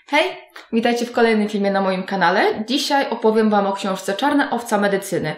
Hej, witajcie w kolejnym filmie na moim kanale. Dzisiaj opowiem Wam o książce Czarna owca medycyny.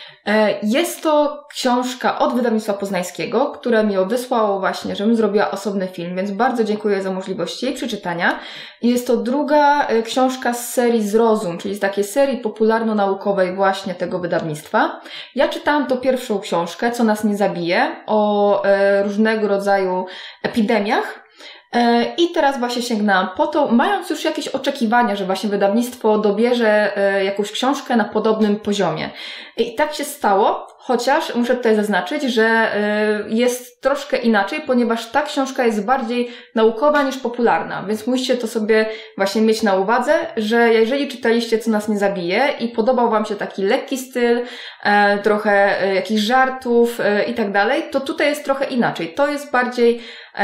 Jest to książka od wydawnictwa poznańskiego, które mi ją wysłało właśnie, żebym zrobiła osobny film, więc bardzo dziękuję za możliwość jej przeczytania. Jest to druga książka z serii Zrozum, czyli z takiej serii popularno-naukowej właśnie tego wydawnictwa. Ja czytałam tą pierwszą książkę, Co nas nie zabije, o różnego rodzaju epidemiach. I teraz właśnie sięgnęłam po to, mając już jakieś oczekiwania, że właśnie wydawnictwo dobierze jakąś książkę na podobnym poziomie. I tak się stało, chociaż muszę tutaj zaznaczyć, że jest troszkę inaczej, ponieważ ta książka jest bardziej naukowa niż popularna, więc musicie to sobie właśnie mieć na uwadze, że jeżeli czytaliście Co nas nie zabije i podobał Wam się taki lekki styl, trochę jakichś żartów i tak dalej, to tutaj jest trochę inaczej. To jest bardziej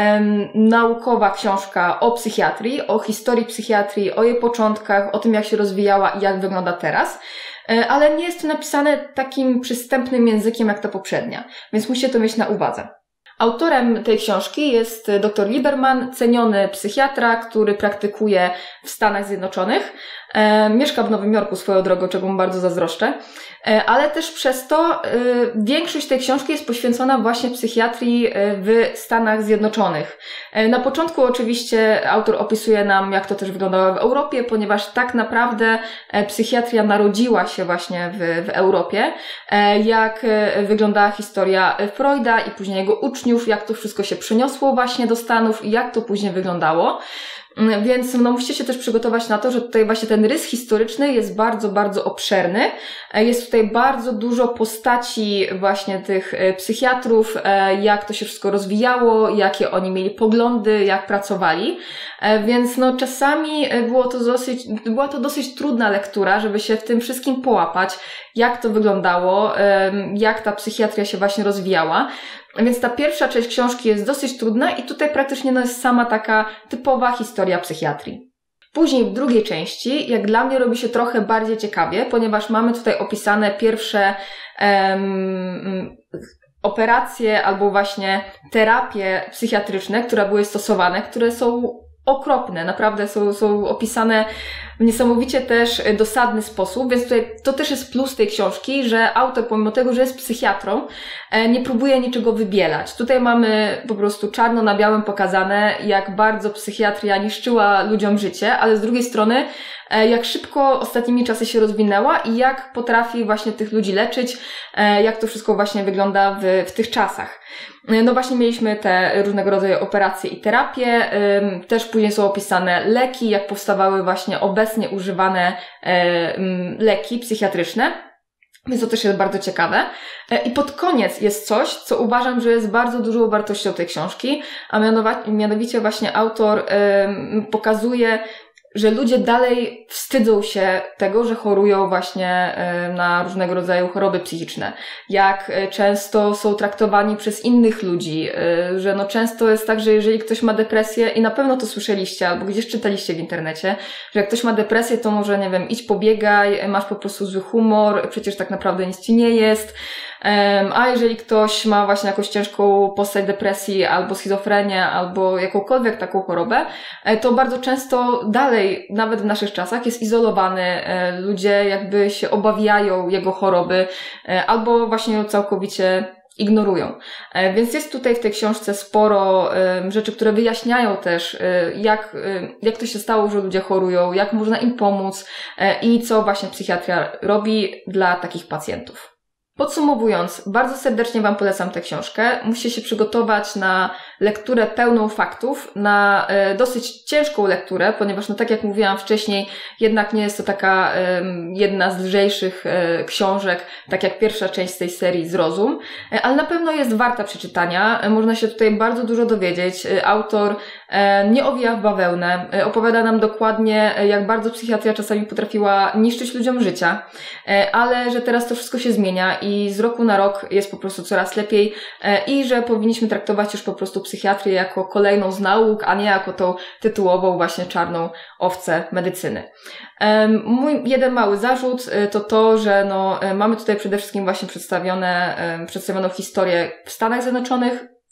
naukowa książka o psychiatrii, o historii psychiatrii, o jej początkach, o tym jak się rozwijała i jak wygląda teraz, ale nie jest to napisane takim przystępnym językiem jak ta poprzednia, więc musicie to mieć na uwadze. Autorem tej książki jest dr Lieberman, ceniony psychiatra, który praktykuje w Stanach Zjednoczonych. Mieszka w Nowym Jorku swoją drogą, czego mu bardzo zazdroszczę. Ale też przez to większość tej książki jest poświęcona właśnie psychiatrii w Stanach Zjednoczonych. Na początku oczywiście autor opisuje nam, jak to też wyglądało w Europie, ponieważ tak naprawdę psychiatria narodziła się właśnie w Europie. Jak wyglądała historia Freuda i później jego uczniów, jak to wszystko się przeniosło właśnie do Stanów i jak to później wyglądało. Więc musicie się też przygotować na to, że tutaj właśnie ten rys historyczny jest bardzo, bardzo obszerny. Jest tutaj bardzo dużo postaci właśnie tych psychiatrów, jak to się wszystko rozwijało, jakie oni mieli poglądy, jak pracowali. Więc czasami była to dosyć trudna lektura, żeby się w tym wszystkim połapać, jak to wyglądało, jak ta psychiatria się właśnie rozwijała. Więc ta pierwsza część książki jest dosyć trudna i tutaj praktycznie jest sama taka typowa historia psychiatrii. Później w drugiej części, jak dla mnie, robi się trochę bardziej ciekawie, ponieważ mamy tutaj opisane pierwsze operacje albo właśnie terapie psychiatryczne, które były stosowane, które są okropne, naprawdę są opisane w niesamowicie też dosadny sposób, więc tutaj to też jest plus tej książki, że autor, pomimo tego, że jest psychiatrą, nie próbuje niczego wybielać. Tutaj mamy po prostu czarno na białym pokazane, jak bardzo psychiatria niszczyła ludziom życie, ale z drugiej strony jak szybko ostatnimi czasy się rozwinęła i jak potrafi właśnie tych ludzi leczyć, jak to wszystko właśnie wygląda w tych czasach. Właśnie mieliśmy te różnego rodzaju operacje i terapie, też później są opisane leki, jak powstawały właśnie obecnie używane leki psychiatryczne. Więc to też jest bardzo ciekawe. I pod koniec jest coś, co uważam, że jest bardzo dużą wartością tej książki, a mianowicie właśnie autor pokazuje, że ludzie dalej wstydzą się tego, że chorują właśnie na różnego rodzaju choroby psychiczne. Jak często są traktowani przez innych ludzi, że często jest tak, że jeżeli ktoś ma depresję i na pewno to słyszeliście albo gdzieś czytaliście w internecie, że jak ktoś ma depresję, to może, nie wiem, idź pobiegaj, masz po prostu zły humor, przecież tak naprawdę nic ci nie jest. A jeżeli ktoś ma właśnie jakąś ciężką postać depresji albo schizofrenię, albo jakąkolwiek taką chorobę, to bardzo często dalej, nawet w naszych czasach, jest izolowany. Ludzie jakby się obawiają jego choroby albo właśnie ją całkowicie ignorują. Więc jest tutaj w tej książce sporo rzeczy, które wyjaśniają też, jak to się stało, że ludzie chorują, jak można im pomóc i co właśnie psychiatria robi dla takich pacjentów. Podsumowując, bardzo serdecznie Wam polecam tę książkę. Musicie się przygotować na lekturę pełną faktów, na dosyć ciężką lekturę, ponieważ tak jak mówiłam wcześniej, jednak nie jest to taka jedna z lżejszych książek, tak jak pierwsza część z tej serii Zrozum, ale na pewno jest warta przeczytania. Można się tutaj bardzo dużo dowiedzieć. Autor nie owija w bawełnę, opowiada nam dokładnie, jak bardzo psychiatria czasami potrafiła niszczyć ludziom życia, ale że teraz to wszystko się zmienia i z roku na rok jest po prostu coraz lepiej i że powinniśmy traktować już po prostu psychiatrię jako kolejną z nauk, a nie jako tą tytułową właśnie czarną owcę medycyny. Mój jeden mały zarzut to to, że mamy tutaj przede wszystkim właśnie przedstawioną historię w Stanach Zjednoczonych.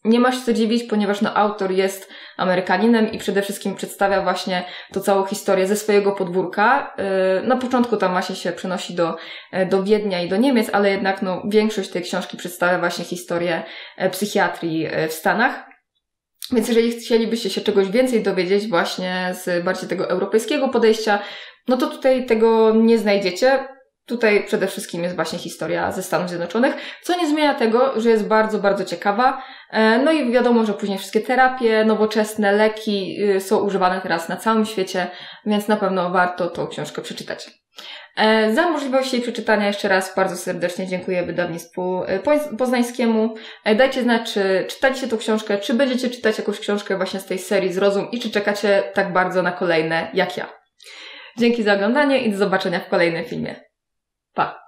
nie ma się co dziwić, ponieważ no, autor jest Amerykaninem i przede wszystkim przedstawia właśnie tą całą historię ze swojego podwórka. Na początku tam właśnie się przenosi do Wiednia i do Niemiec, ale jednak no, większość tej książki przedstawia właśnie historię psychiatrii w Stanach. Więc jeżeli chcielibyście się czegoś więcej dowiedzieć właśnie z bardziej tego europejskiego podejścia, no to tutaj tego nie znajdziecie. Tutaj przede wszystkim jest właśnie historia ze Stanów Zjednoczonych, co nie zmienia tego, że jest bardzo, bardzo ciekawa. No i wiadomo, że później wszystkie terapie, nowoczesne leki są używane teraz na całym świecie, więc na pewno warto tą książkę przeczytać. Za możliwość jej przeczytania jeszcze raz bardzo serdecznie dziękuję wydawnictwu poznańskiemu. Dajcie znać, czy czytaliście tą książkę, czy będziecie czytać jakąś książkę właśnie z tej serii Zrozum i czy czekacie tak bardzo na kolejne jak ja. Dzięki za oglądanie i do zobaczenia w kolejnym filmie. Pa!